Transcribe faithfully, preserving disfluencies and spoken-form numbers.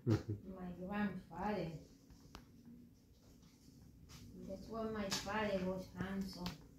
My grandfather. That's why my father was handsome.